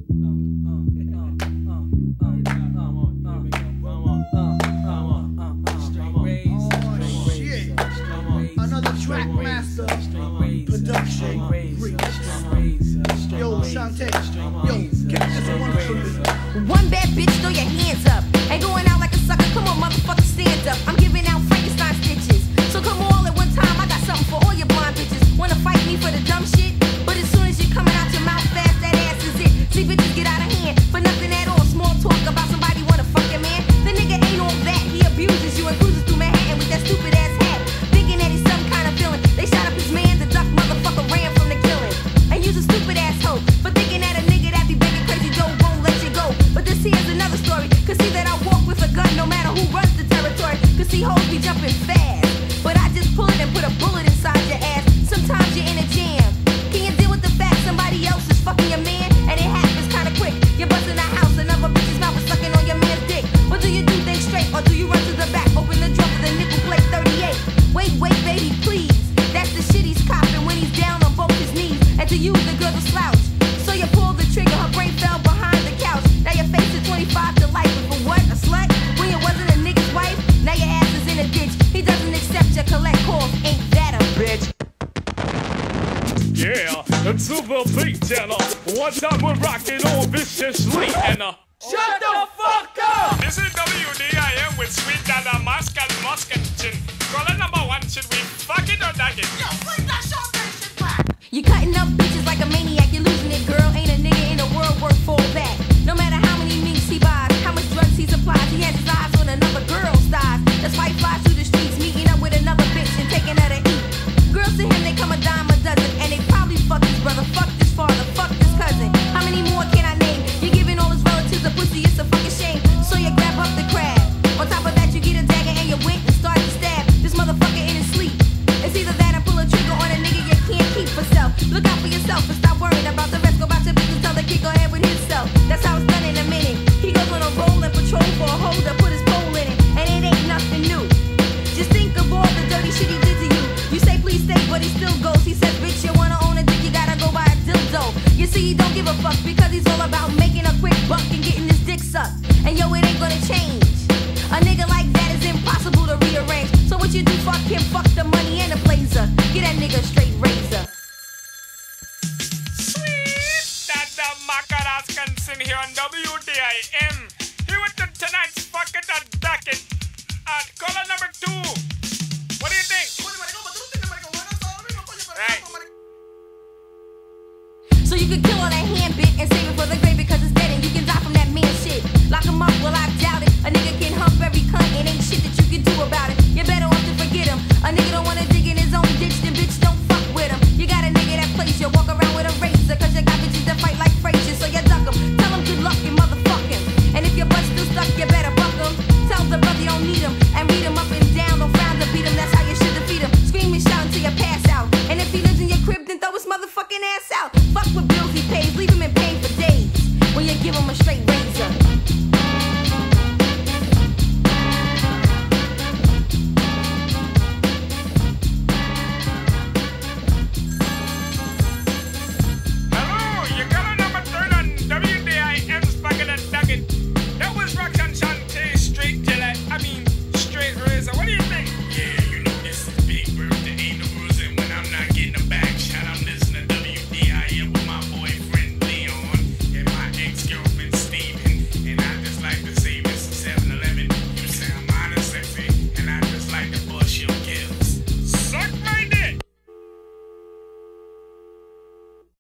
Yo, Shanté, yo, get this one for me. One bad bitch, throw your hands up. Ain't going out like a sucker, come on, motherfucker, stand up. I'm giving out Frankenstein stitches. So come all at one time, I got something for all your blind bitches. Wanna fight me for the dumb shit? But as soon as you're coming out your mouth fast, that ass is it. See bitches get out of hand, for nothing at all. Small talk about somebody wanna fuck your man. The nigga ain't all that, he abuses you and cruises through Manhattan with that stupid ass hat. Thinking that he's some kind of villain. They shot up his man, the duck motherfucker ran from the killing. And you's a stupid asshole for thinking that a nigga that be begging crazy dough won't let you go. But this here's another story. Cause see that I walk with a gun no matter who runs the territory. Cause see hoes be jumping fast, but I just pull it and put a bullet inside your ass. Sometimes you're in a jam. Can you deal with the fact somebody else is fucking your man? And it happens kinda quick. You're busting a house, another bitch's mouth is sucking on your man's dick. Or do you do things straight, or do you run to the back, open the drum with a nickel plate 38? Wait, baby, please. That's the shit he's copping when he's down on both his knees. And to you, the girl's a slouch. So you pulled the trigger, her brain fell behind the couch. Now you're facing 25 to life. And for what? A slut? When you wasn't a nigga's wife? Now your ass is in a ditch. He doesn't accept your collect calls. Ain't that a bitch? Yeah, it's Super Beat Channel. One time we're rocking on viciously and Shut the fuck up! This is WDIM with Sweet Dada Musk and Muscatchin. Caller number one, should we fuck it or dug it? Yo, bring that Shanté shit back! You cutting up bitches like a maniac, you're losing it, girl. Ain't a nigga in the world worth for that. No matter how many minks he buys, how much drugs he supplies, he has his eyes on another girl's thighs. That's why he flies through the streets, meeting up with another bitch and taking her to eat. Girls to him, they come a dime a dozen, and they probably fuck his brother, fuck this father, fuck this cousin. How many more can I name? You're giving all his relatives a pussy, it's a fucking shame. So you grab up the crab. On top of that, you get a dagger and you went and start to stab this motherfucker in his sleep. It's either that or pull a trigger on a nigga you can't keep for self. Look out for yourself and stop worrying about the rest. Go back to business, tell the kid go ahead with himself. That's how it's done in a minute. He goes on a roll and patrol for a holder, put his pole in it, and it ain't nothing new. Just think of all the dirty shit he did to you. You say please stay, but he still goes. He says, bitch, you wanna own a dick, you gotta go buy a dildo. You see, he don't give a fuck because he's all about making a quick buck and getting his dick sucked. And yo, it ain't gonna change.